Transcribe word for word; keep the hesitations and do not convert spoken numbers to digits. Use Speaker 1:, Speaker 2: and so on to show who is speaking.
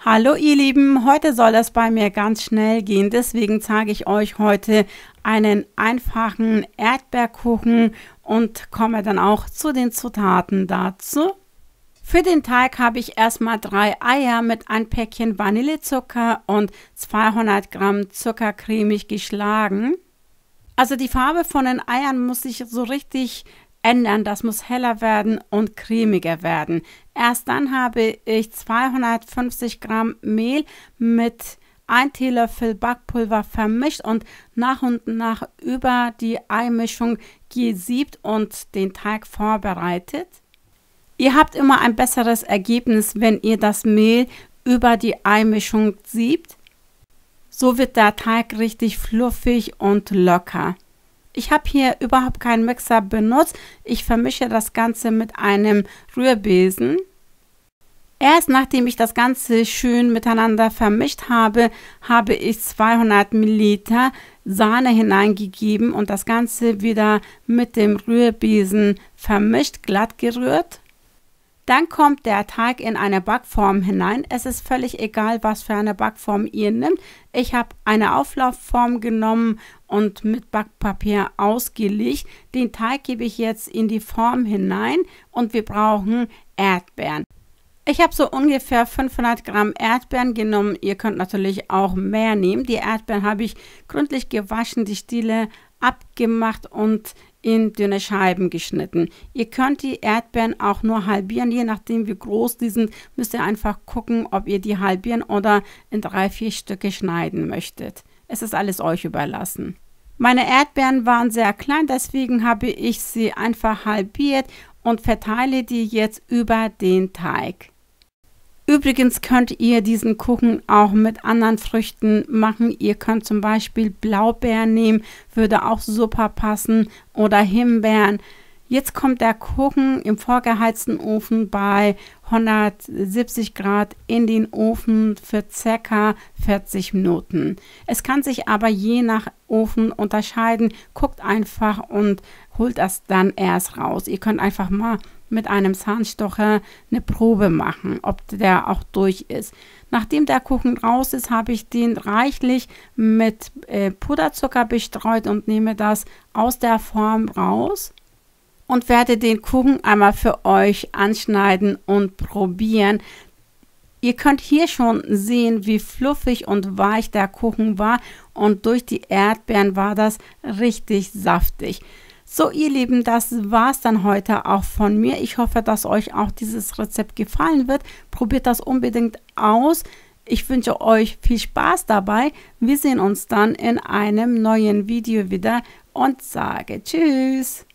Speaker 1: Hallo ihr Lieben, heute soll es bei mir ganz schnell gehen, deswegen zeige ich euch heute einen einfachen Erdbeerkuchen und komme dann auch zu den Zutaten dazu. Für den Teig habe ich erstmal drei Eier mit ein Päckchen Vanillezucker und zweihundert Gramm Zucker cremig geschlagen. Also die Farbe von den Eiern muss sich so richtig ändern, das muss heller werden und cremiger werden. Erst dann habe ich zweihundertfünfzig Gramm Mehl mit ein Teelöffel Backpulver vermischt und nach und nach über die Eimischung gesiebt und den Teig vorbereitet. Ihr habt immer ein besseres Ergebnis, wenn ihr das Mehl über die Eimischung siebt. So wird der Teig richtig fluffig und locker. Ich habe hier überhaupt keinen Mixer benutzt. Ich vermische das Ganze mit einem Rührbesen. Erst nachdem ich das Ganze schön miteinander vermischt habe, habe ich zweihundert Milliliter Sahne hineingegeben und das Ganze wieder mit dem Rührbesen vermischt, glatt gerührt. Dann kommt der Teig in eine Backform hinein. Es ist völlig egal, was für eine Backform ihr nehmt. Ich habe eine Auflaufform genommen und mit Backpapier ausgelegt. Den Teig gebe ich jetzt in die Form hinein und wir brauchen Erdbeeren. Ich habe so ungefähr fünfhundert Gramm Erdbeeren genommen. Ihr könnt natürlich auch mehr nehmen. Die Erdbeeren habe ich gründlich gewaschen, die Stiele abgemacht und in dünne Scheiben geschnitten. Ihr könnt die Erdbeeren auch nur halbieren, je nachdem wie groß die sind, müsst ihr einfach gucken, ob ihr die halbieren oder in drei, vier Stücke schneiden möchtet. Es ist alles euch überlassen. Meine Erdbeeren waren sehr klein, deswegen habe ich sie einfach halbiert und verteile die jetzt über den Teig. Übrigens könnt ihr diesen Kuchen auch mit anderen Früchten machen. Ihr könnt zum Beispiel Blaubeeren nehmen, würde auch super passen, oder Himbeeren. Jetzt kommt der Kuchen im vorgeheizten Ofen bei hundertsiebzig Grad in den Ofen für ca. vierzig Minuten. Es kann sich aber je nach Ofen unterscheiden. Guckt einfach und holt das dann erst raus. Ihr könnt einfach mal mit einem Zahnstocher eine Probe machen, ob der auch durch ist. Nachdem der Kuchen raus ist, habe ich den reichlich mit äh, Puderzucker bestreut und nehme das aus der Form raus und werde den Kuchen einmal für euch anschneiden und probieren. Ihr könnt hier schon sehen, wie fluffig und weich der Kuchen war und durch die Erdbeeren war das richtig saftig. So ihr Lieben, das war's dann heute auch von mir. Ich hoffe, dass euch auch dieses Rezept gefallen wird. Probiert das unbedingt aus. Ich wünsche euch viel Spaß dabei. Wir sehen uns dann in einem neuen Video wieder und sage Tschüss.